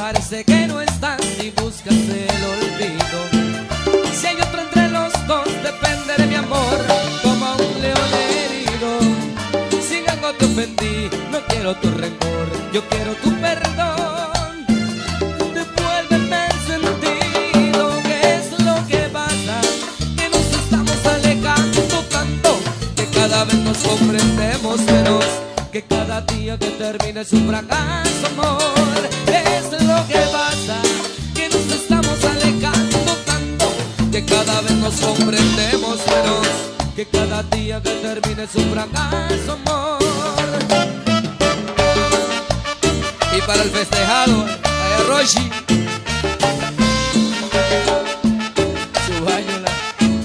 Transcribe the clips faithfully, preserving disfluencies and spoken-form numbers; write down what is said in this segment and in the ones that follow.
parece que no estás y buscas el olvido. Si hay otro entre los dos, depende de mi amor, como un león herido. Si en algo te ofendí, no quiero tu rencor, yo quiero tu perdón. Devuélveme el sentido, ¿qué es lo que pasa? Que nos estamos alejando tanto, que cada vez nos comprendemos menos, que cada día que termina es un fracaso, amor. Es lo que pasa, que nos estamos alejando tanto, que cada vez nos comprendemos menos, que cada día que termina es un fracaso, amor. Y para el festejado, allá Roshi, su baño la...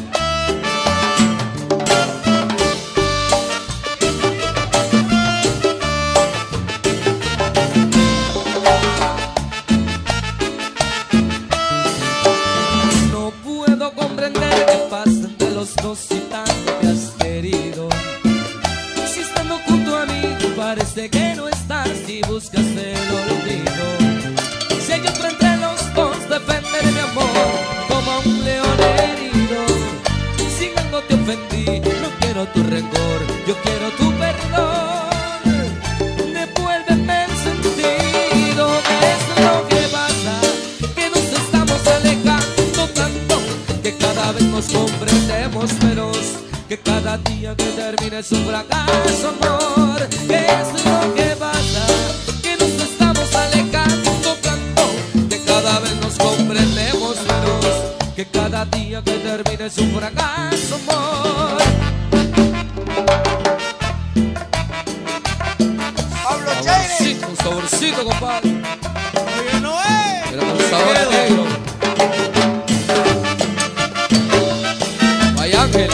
No puedo comprender qué pasa entre los dos y tanto te has querido. Si estando junto a mí parece que no estás y buscas el olvido. Si hay otro entre los dos, depende de mi amor, como un león herido. Si en algo te ofendí, no quiero tu rencor, yo quiero tu perdón. Devuélveme el sentido, ¿qué es lo que pasa? Que nos estamos alejando tanto, que cada vez nos comprendemos menos, que cada día que termina es un fracaso, amor. ¿Qué es lo que pasa? Que nos estamos alejando tanto, que cada vez nos comprendemos menos, que cada día que termina es un fracaso, amor. Pablo Chaire. Un saborcito, compadre. Oye, no es. Pero con sabor negro. Vaya Ángel.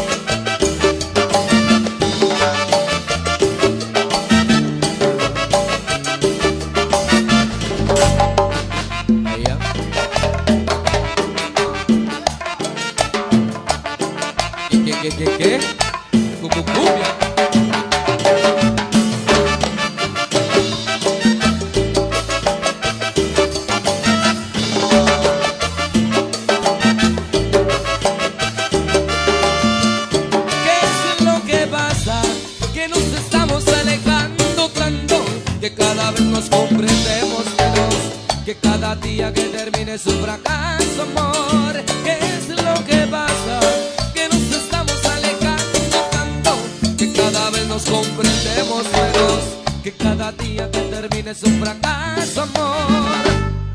¿Qué, qué, qué? Cucucumbia. ¿Qué es lo que pasa? Que nos estamos alejando tanto, que cada vez nos comprendemos menos, que cada día que termine es un fracaso, amor. ¿Qué es lo que pasa? Que nos estamos alejando tanto, que cada vez nos comprendemos menos, que cada día que termine es un fracaso, amor.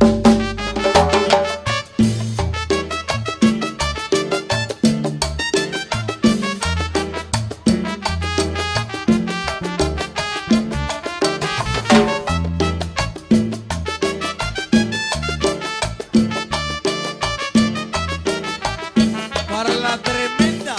Para la tremenda.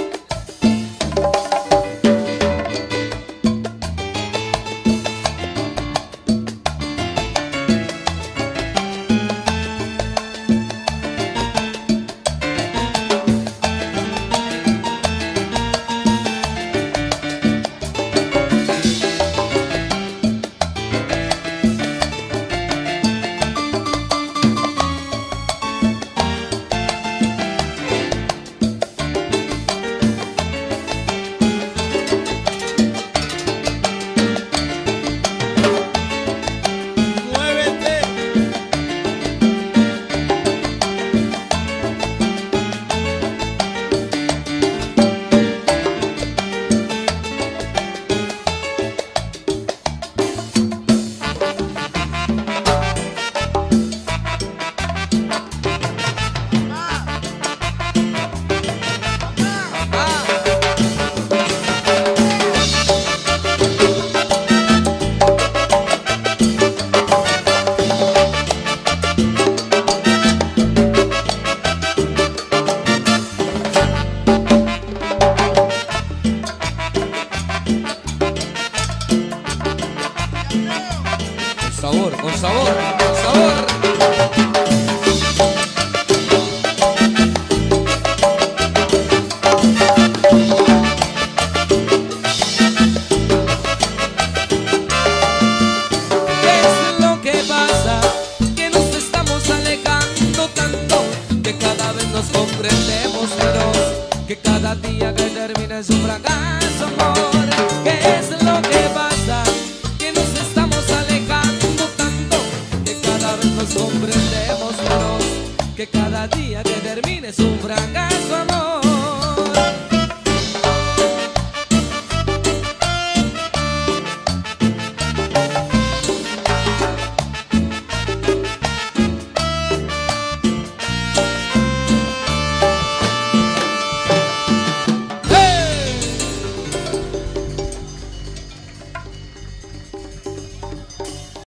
sabor, con sabor, con sabor. comprendemos menos, que cada día que termina es un fracaso, amor. ¿Qué es lo que pasa? Que nos estamos alejando tanto, que cada vez nos comprendemos menos, que cada día que termina es un fracaso.